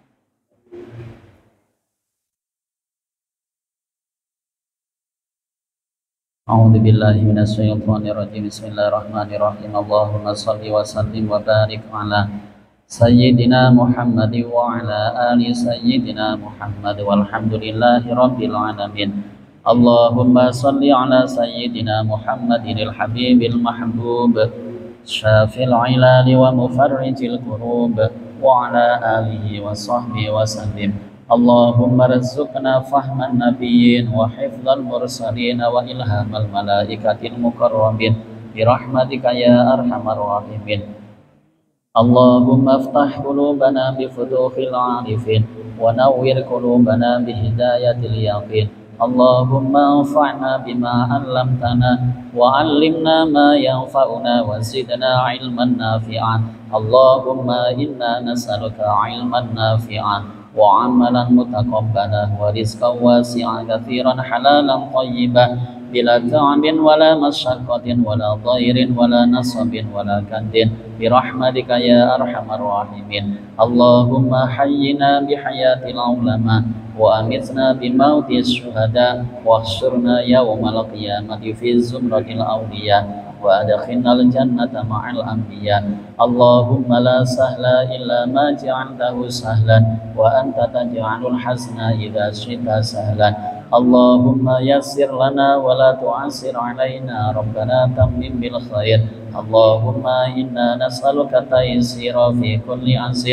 A'udzu billahi minasy syaithanir rajim. Bismillahirrahmanirrahim. Allahumma shalli wa sallim wa barik ala Sayyidina Muhammad wa ala ali Sayyidina Muhammad walhamdulillahi rabbil alamin. Allahumma salli ala Sayyidina Muhammadil habibil mahbub syafil ilali wa mufarrijil kurub wa ala alihi wa sahbihi wa sallim. Allahumma rizukna fahman nabiyyin wa hifdzal mursalin wa ilhamal malaikatil mukarramin birahmatika ya arhamar rahimin. Allahumma aftah qulubana bifutuhil arifin wa nawwir qulubana bihidayatil yaqin. Allahumma anfa'na bima 'allamtana wa 'allimna ma yanfa'una wa zidna 'ilman nafi'an. Allahumma inna nas'aluka 'ilman nafi'an wa 'amalan mutaqabbalan wa rizqan wasi'an katsiran halalan thayyiban bila ta'abin wala masyaqqatin wala dhairin wala nasabin wala kandin birahmatika ya arhamar rahimin. Allahumma hayyina bihayatil ulama wa amitna bimautis syuhada wa ahsyurna yawmal qiyamati fi zumratil awliya wa adkhilnal jannata ma'al anbiya. Allahumma la sahla illa ma ja'altahu sahlan wa anta taj'alul hazna idza syi'ta sahlan. Allahumma yassir lana wa la tu'assir alaina rabbana tammim bil khair. Allahumma inna nas'aluka taysira fi kulli asir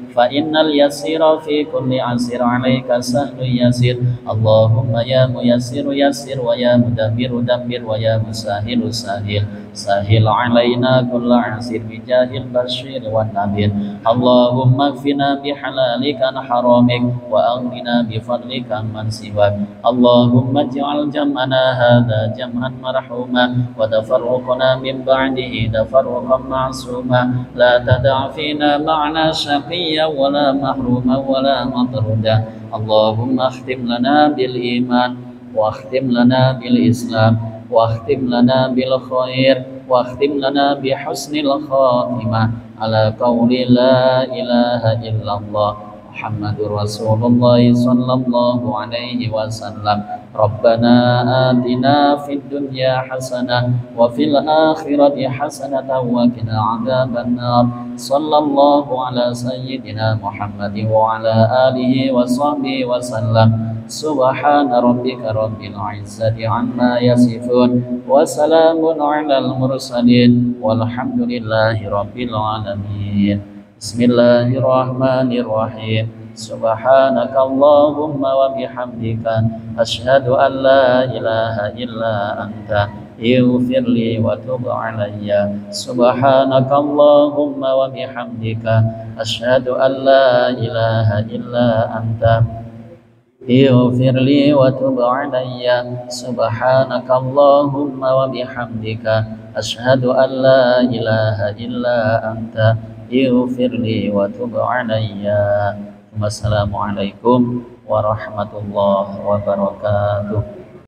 فإن اليسير في كل عسير عليك سهل يسير اللهم يا ميسر يسر ويا مدبر دبر ويا مسهل سهل سهل علينا كل عسير بجاه البشير والنذير اللهم اكفنا بحلالك عن حرامك وأغننا بفضلك عمن سواك اللهم اجعل جمعنا هذا جمعا مرحوما وتفرقنا من بعده تفرقا معصوما لا تدع فينا معنا شقيا ولا محروما ولا مطرودا اللهم اختم لنا بالإيمان واختم لنا بالإسلام واختم لنا بالخير واختم لنا بحسن الخاتمة على قول لا إله إلا الله محمد رسول الله صلى الله عليه وسلم ربنا آتنا في الدنيا حسنة وفي الآخرة حسنة وقنا عذاب النار صلى الله على سيدنا محمد وعلى آله وصحبه وسلم سبحان ربك رب العزة عما يصفون وسلام على المرسلين والحمد لله رب العالمين بسم الله الرحمن الرحيم سبحانك اللهم وبحمدك أشهد أن لا إله إلا أنت اغفر لي وتب علي سبحانك اللهم وبحمدك أشهد أن لا إله إلا أنت اغفر لي وتب علي سبحانك اللهم وبحمدك أشهد أن لا إله إلا أنت اغفر لي وتب علي والسلام عليكم warahmatullahi wabarakatuh.